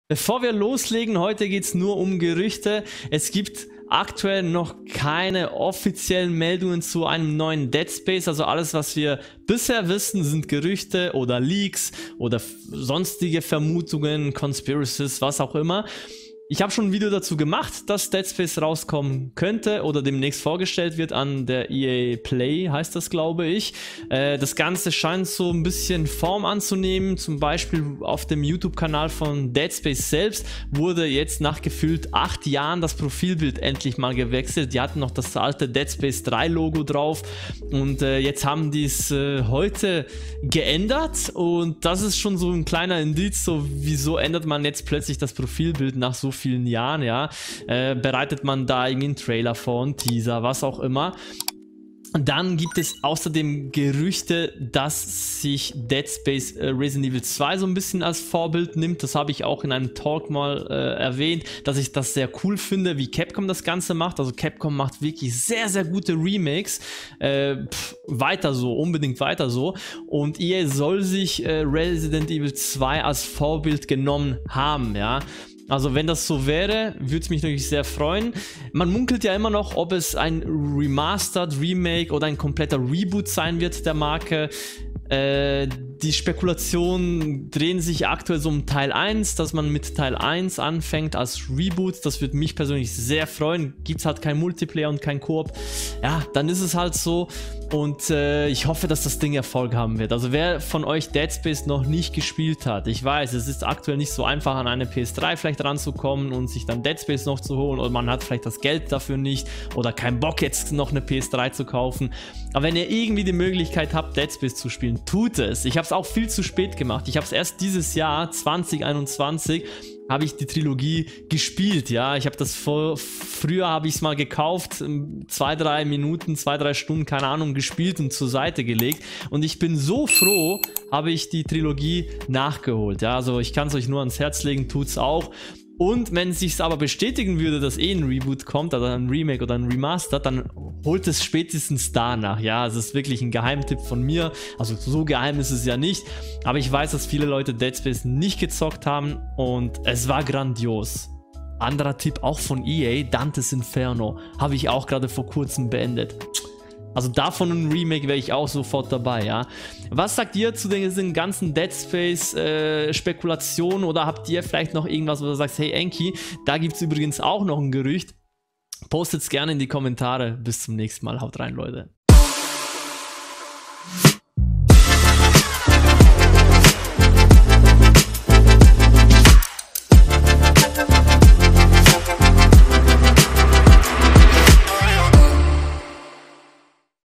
Bevor wir loslegen, heute geht es nur um Gerüchte. Es gibt aktuell noch keine offiziellen Meldungen zu einem neuen Dead Space. Also alles, was wir bisher wissen, sind Gerüchte oder Leaks oder sonstige Vermutungen, Conspiracies, was auch immer. Ich habe schon ein Video dazu gemacht, dass Dead Space rauskommen könnte oder demnächst vorgestellt wird an der EA Play, heißt das, glaube ich. Das Ganze scheint so ein bisschen Form anzunehmen. Zum Beispiel auf dem YouTube-Kanal von Dead Space selbst wurde jetzt nach gefühlt 8 Jahren das Profilbild endlich mal gewechselt. Die hatten noch das alte Dead Space 3 Logo drauf und jetzt haben die es heute geändert und das ist schon so ein kleiner Indiz, so wieso ändert man jetzt plötzlich das Profilbild nach so vielen Jahren, ja, bereitet man da irgendwie einen Trailer vor, einen Teaser, was auch immer. Und dann gibt es außerdem Gerüchte, dass sich Dead Space Resident Evil 2 so ein bisschen als Vorbild nimmt. Das habe ich auch in einem Talk mal erwähnt, dass ich das sehr cool finde, wie Capcom das Ganze macht. Also Capcom macht wirklich sehr, sehr gute Remakes. Weiter so, unbedingt weiter so. Und EA soll sich Resident Evil 2 als Vorbild genommen haben, ja. Also wenn das so wäre, würde es mich natürlich sehr freuen. Man munkelt ja immer noch, ob es ein Remastered, Remake oder ein kompletter Reboot sein wird der Marke. Die Spekulationen drehen sich aktuell so um Teil 1, dass man mit Teil 1 anfängt als Reboot. Das würde mich persönlich sehr freuen. Gibt es halt kein Multiplayer und kein Koop. Ja, dann ist es halt so. Und ich hoffe, dass das Ding Erfolg haben wird. Also wer von euch Dead Space noch nicht gespielt hat, ich weiß, es ist aktuell nicht so einfach an eine PS3 vielleicht ranzukommen und sich dann Dead Space noch zu holen oder man hat vielleicht das Geld dafür nicht oder keinen Bock jetzt noch eine PS3 zu kaufen. Aber wenn ihr irgendwie die Möglichkeit habt, Dead Space zu spielen, tut es. Ich habe es auch viel zu spät gemacht. Ich habe es erst dieses Jahr, 2021, habe ich die Trilogie gespielt, ja. Ich habe das früher habe ich es mal gekauft, 2-3 Minuten, 2-3 Stunden, keine Ahnung, gespielt und zur Seite gelegt. Und ich bin so froh, habe ich die Trilogie nachgeholt, ja. Also ich kann es euch nur ans Herz legen, tut's auch. Und wenn es sich aber bestätigen würde, dass ein Reboot kommt, also ein Remake oder ein Remaster, dann holt es spätestens danach, ja. Es ist wirklich ein Geheimtipp von mir, also so geheim ist es ja nicht, aber ich weiß, dass viele Leute Dead Space nicht gezockt haben und es war grandios. Anderer Tipp auch von EA, Dante's Inferno, habe ich auch gerade vor kurzem beendet. Also davon ein Remake wäre ich auch sofort dabei, ja. Was sagt ihr zu den ganzen Dead Space Spekulationen oder habt ihr vielleicht noch irgendwas, wo du sagst, hey Enki, da gibt es übrigens auch noch ein Gerücht. Postet es gerne in die Kommentare. Bis zum nächsten Mal. Haut rein, Leute.